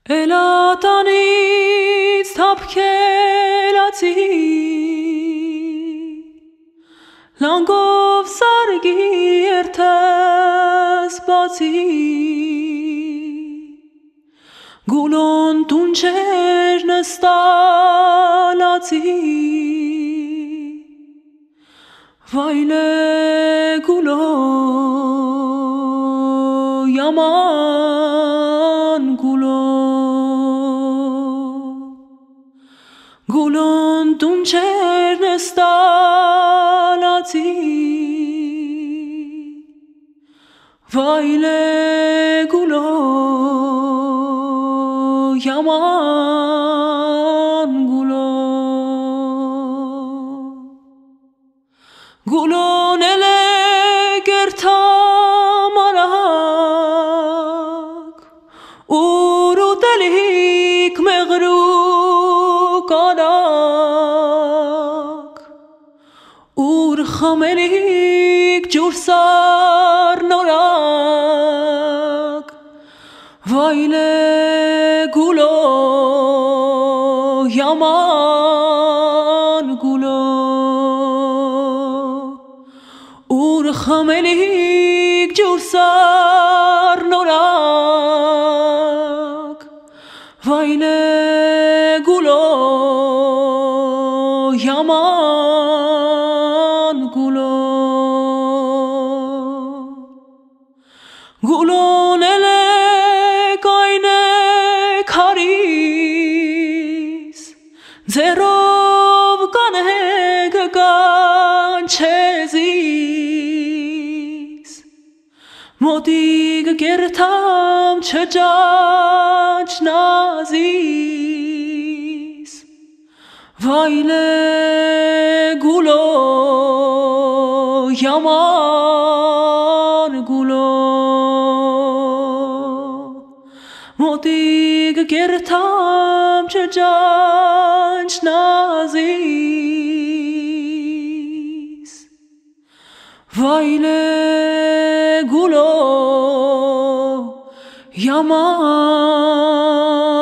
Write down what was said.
Elatanից թափքելացի լանգով սարգի երթես բացի գուլոն տունչեր նստալացի վայլե գուլո yaman գուլո Gulon tuncher nestalati Vaile gulo yaman gulo Gulon ele gertamarak Uru delik meğru Xamelik cursar norak Vayle gulo yaman gulo Ur xamelik cursar norak Vayle gulo yaman Gulon ele kayne karis Zerov kaneg ganchezis Modig gertam çecaç nazis Vayle gulo yaman gulo Modig gertam çecaç nazis Vayle gulo yaman